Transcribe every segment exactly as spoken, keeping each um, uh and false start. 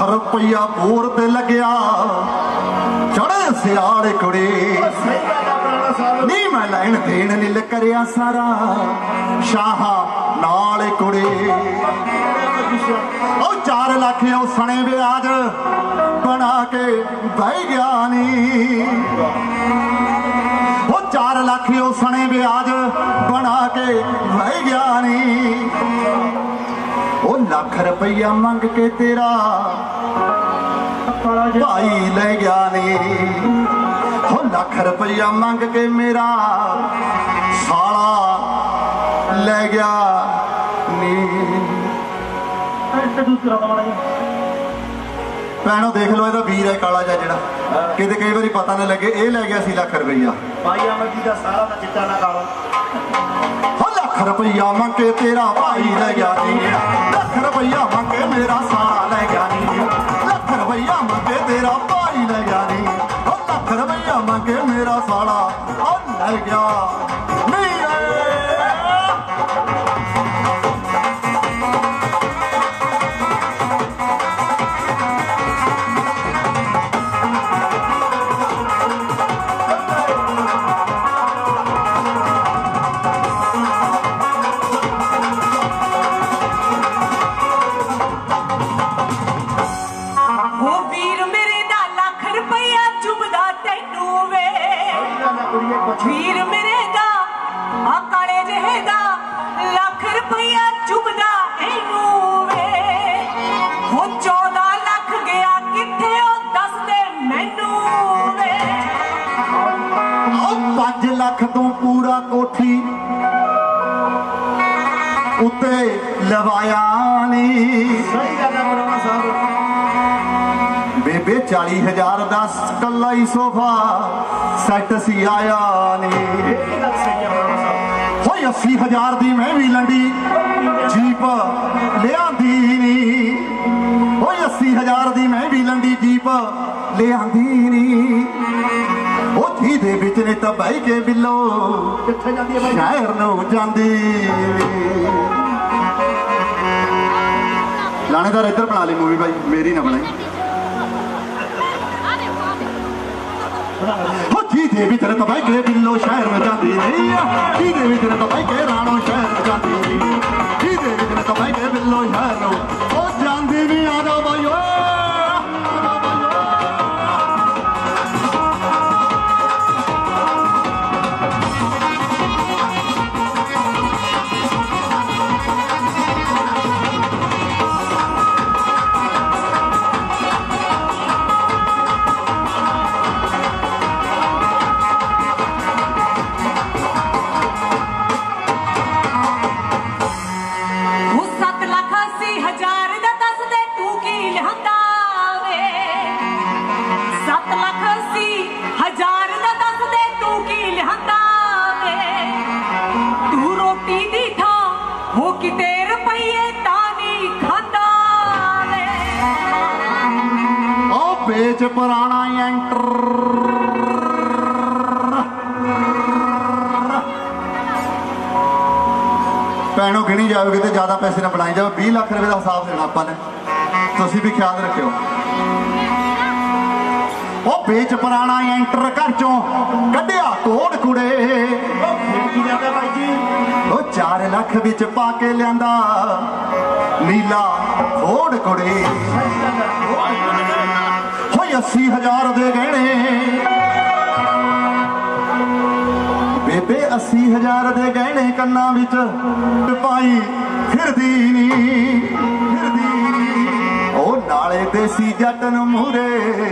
रुपया बोर ते लग्या चढ़े सियाल कुड़ी नी मैं लैन देन नील करिया सारा शाहा नाल कुड़ी ओ चार लाख ओ सने ब्याज बना के बह गया नी ओ चार लाख ओ सने ब्याज बना के बह गया नी ओ लाख रुपया मंग के तेरा भाई ले गया नी ओ लाख रुपया मंग के मेरा साला ले गया नी। भैनों देख लो यदा वीर है काला जा जड़ा कि कई बार पता नहीं लगे ये लै गया सी लाख रुपया लाख रुपया मंग के तेरा भाई ले गया नी लाख रुपया मंग के मेरा साला ले गया नी लाख रुपया मंग के तेरा भाई ले गया नी लाख रुपया मंग के मेरा साला ले गया नी। वीर मेरे दा आ काले जेहे दा लाख रुपया चुभदा इनू वे हो चौदह लाख गया किथे ओ दस दे मैनू वे ओ पांच लाख तू पूरा कोठी उत्ते लवाया नी बेबे चाली हजार दस कला ही सोफा सैट सी आया नी हो अस्सी हजार दी मैं भी लंडी जीप लिया नी हो अस्सी हजार दी मैं भी लंडी जीप लिया नी ओ जी दे विच ने तां बह के बिलो शहर नूं जांदी लाणेदार इधर बना ली मूवी भाई मेरी ना बनाई जी देवी तेरे तो भाई के बिल्लो शहर में जाती जी देवी तेरे तो भाई के राणो शहर में जाती जी देवी तेरे तो भाई के बिल्लो शहर ओ जानती नहीं आ जाओ भाई बेच पुराना एंटर भैनों गिनी जाओगे तो ज्यादा पैसे ना बनाई जाओ बीस लाख रुपए का हिसाब देना अपन तुसी भी ख्याल रखियो ओ बेच पुराना एंटर घर चों कढ़िया कोड़ कुड़े ओ चार लाख बिच पा के लियांदा नीला कोड़ कुड़े अस्सी हजार दे गहने बेबे अस्सी हजार दे गहने कन्ना विच पाई फिरदी नी फिरदी ओ नाले देसी जटन मूरे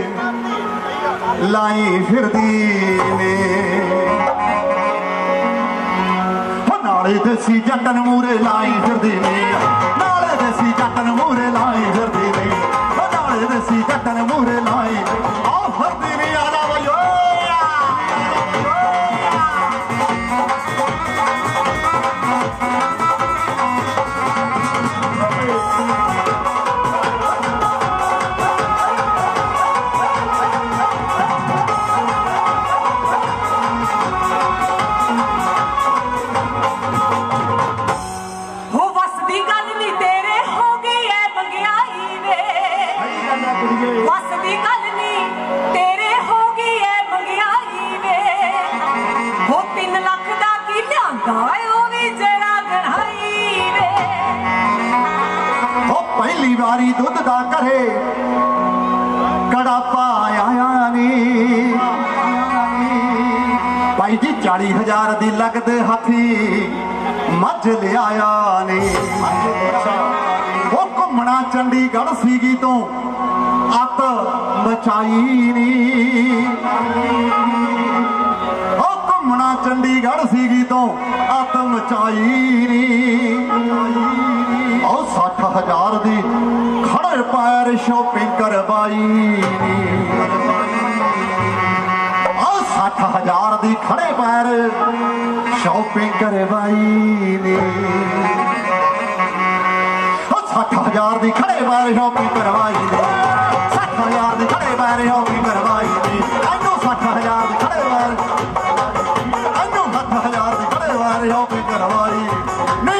लाई फिरदी ने नाले देसी जटन मूरे लाई फिरदी ने नाले देसी जटन मूरे लाई फिरदी ने देसी जटन मूरे लाई आओ फरदी नहीं आना भाइयों हो वसदी गल नहीं तेरे हो गई है मंगियाई वारी दुध दा घरे कड़ा पाया नी भाई जी चाली हजार दी लगदे हाथी मझ लिया नी वो घूमना चंडीगढ़ सीगी तो अत मचाई नी वो घूमना चंडीगढ़ सीगी तो अत मचाई नी ओ सठ हजार दी खड़े पैर शॉपिंग करवाई नी ओ सठ हजार दी खड़े पैर शॉपिंग करवाई नी ओ सठ हजार दी खड़े पैर शॉपिंग करवाई नी सठ हजार दी खड़े पैर शॉपिंग करवाई नी अनु सठ हजार दी खड़े पैर अनु सठ हजार दी खड़े पैर शॉपिंग करवाई नहीं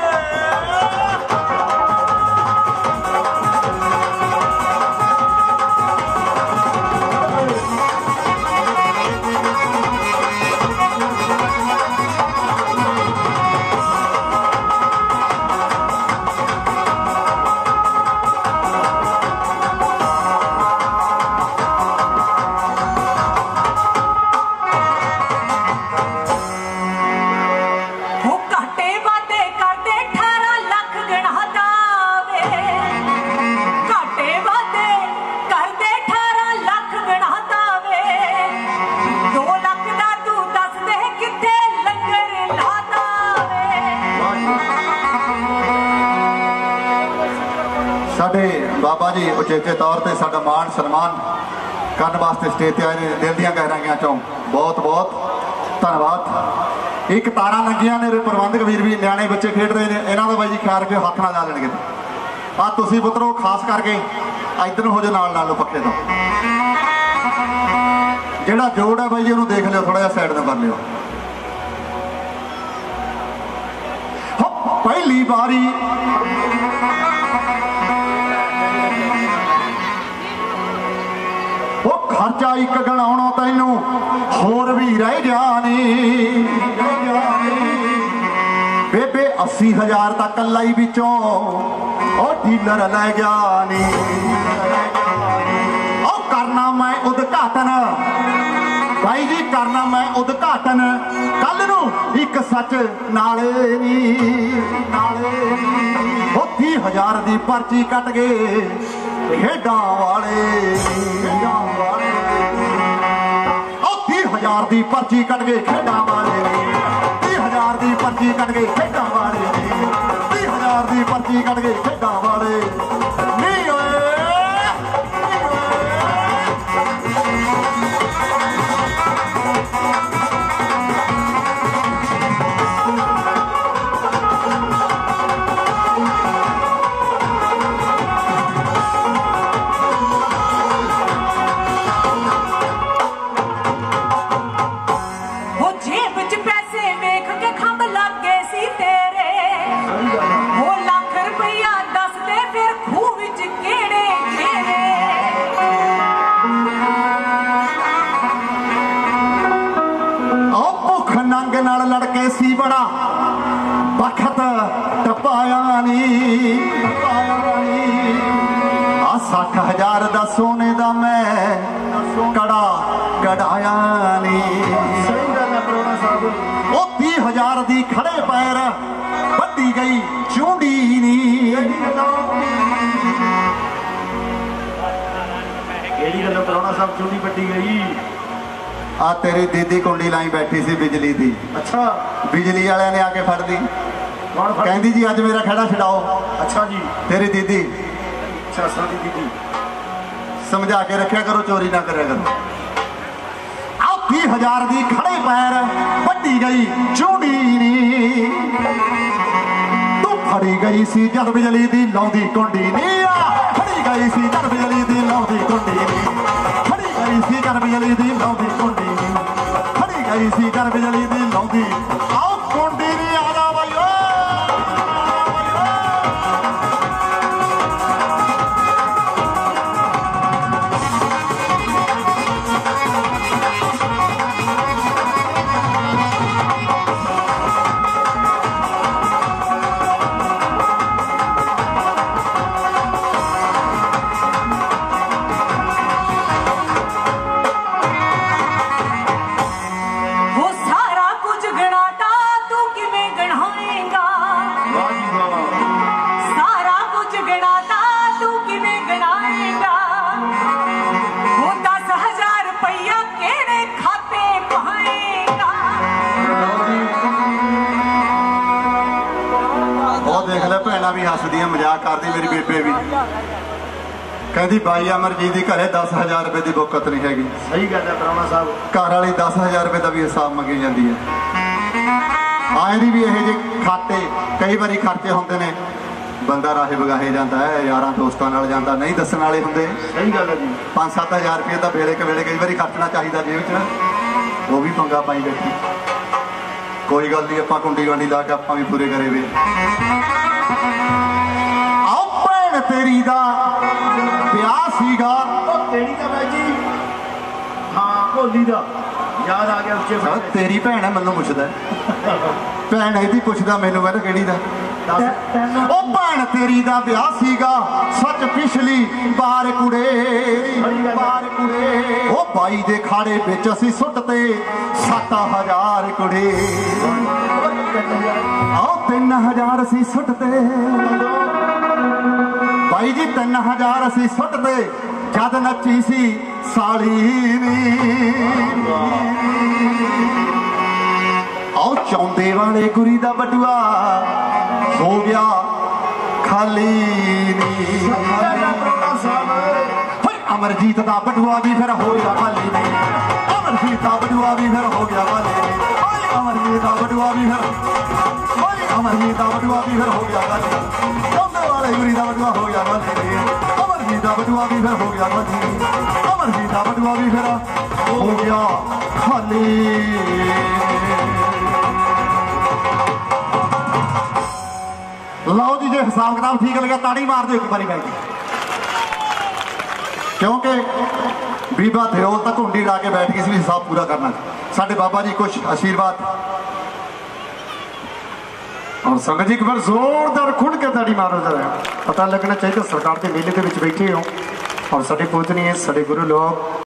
बाबा जी उचेचे तौर पर साडा मान सन्मान करने वास्ते स्टेज पर आए दिल दियां गहराइयां चों बहुत बहुत धन्यवाद। एक तारा लगिया ने प्रबंधक वीर भी न्याणे बच्चे खेड रहे हैं इन्हों का बाई जी ख्याल रखियो हाथ ना ला लेंगे आ तुसीं पुत्रो खास करके इधर हो जाओ नाल नाल पक्के तो जिहड़ा जोड़ है बाई जी उन्होंने देख लियो थोड़ा जिहा साइड में कर लियो। पहली बारी खर्चा एक गणाउणो तैनू होर भी रह जानी बेबे अस्सी हजार तक कला ही बिचों ओ डीलर लै गया नी ओ करना मैं उद्घाटन भाई जी करना मैं उद्घाटन कल नू एक सच नाले नी नाले ओ तीह हजार दी पर्ची कट गए खेडां वाले तीह हजार दी पर्ची कट गए खेडां वाले तीह हजार दी पर्ची कट गए खेडां वाले तीह हजार दी पर्ची कट गए खेडां वाले नहीं लड़के सी बड़ा बखत टपाया नी आ सठ हजार दा सोने दा मैं कड़ा कढ़ाया नी ओ तीह हजार दी खड़े पैर बड्डी गई चूंडी नी साहब चूंडी बड्डी गई आ तेरी दीदी कुंडी लाई बैठी सी बिजली दी अच्छा बिजली वाले ने आके फड़ दी कहती जी अज मेरा खड़ा छड़ाओ अच्छा जी तेरी दीदी अच्छा साडी दीदी समझा के रखा करो चोरी ना करे करो आ तीह हजार दी खड़े पैर बड्डी गई चूड़ी नी तू फड़ी गई सी जद बिजली दी लौंदी कुंडी नी फड़ी गई सी जद बिजली दी लौंदी कुंडी नी फड़ी गई सी जद बिजली दी लौंदी कुंडी फड़ी गई सी जद बिजली दी लौंदी आओ कुंडी नी आ जा भाई मजाक करती मेरी बेबे भी, कहती भाई अमरजीत की घरे दस हजार रुपए की बुकत नहीं हैगी। सही गल है प्राहुणा साहब, घर वाली दस हजार रुपए का भी हिसाब मंगी जाती है। आए दी भी यह जे खाते कई बार खर्चे होंगे ने, बंदा राहे बगाहे जाता है, यार दोस्तों नाल जाता, नहीं दसन वाले होंगे। सही गल है जी, पाँच सत्त हजार रुपये तो वेले के वेले कई बार खर्चना चाहिए जेब च, वो भी पंगा पाई बैठी। कोई गल नहीं, आप कुंडी गांडी ला के आप भी पूरे करे वे। आओ भैन तेरी दा ब्याह सीगा, तेरी का बाई जी, हाँ भोली दा याद आ गया उच्चे सर तेरी भैन है मैनू पुछदा, भैन ਇਹਦੀ ਪੁੱਛਦਾ ਮੈਨੂੰ ਕਹਿੰਦਾ ਕਿਹੜੀ ਦਾ। ਉਹ ਭੈਣ ਤੇਰੀ ਦਾ ਵਿਆਹ ਸੀਗਾ ਸੱਚ ਪਿਛਲੀ ਬਾਰ ਕੁੜੇ, ਬਾਰ ਕੁੜੇ ਉਹ ਬਾਈ ਦੇ ਖਾੜੇ ਵਿੱਚ ਅਸੀਂ ਸੁੱਟ ਤੇ ਸੱਤ ਹਜ਼ਾਰ ਕੁੜੇ। ਆਓ ਤਿੰਨ ਹਜ਼ਾਰ ਅਸੀਂ ਸੁੱਟ ਤੇ ਬਾਈ ਜੀ, ਤਿੰਨ ਹਜ਼ਾਰ ਅਸੀਂ ਸੁੱਟ ਤੇ ਜਦ ਨੱਚੀ ਸੀ ਸਾਲੀ ਨੀ। आओ चौंदे वाले गुरी दा बटुआ हो गया खाली नी। अमरजीत दा बटुआ भी फिर हो गया खाली नी, अमरजीत दा बटुआ भी फिर हो गया खाली नी, अमरजीत दा बटुआ भी फिर अमरजीत दा बटुआ भी फिर हो गया खाली नी। चौंदे वाले गुरी दा बटुआ हो गया खाली नी, अमरजीत दा बटुआ भी फिर हो गया खाली नी, अमरजीत दा बटुआ भी फिर हो गया खाली। लो जी, जो हिसाब किताब ठीक लगा ताड़ी मार दो एक बारी भाई, क्योंकि बीबा धिरोल तक हुंडी ला के बैठ गई सी, हिसाब पूरा करना। साडे बाबा जी कुछ आशीर्वाद और संगत जी एक बार जोरदार खुद के ताड़ी मारो जरा, पता लगना चाहिए सरकार के मेले के बीच बैठे हो और साडे पूजनीय साडे गुरु लोग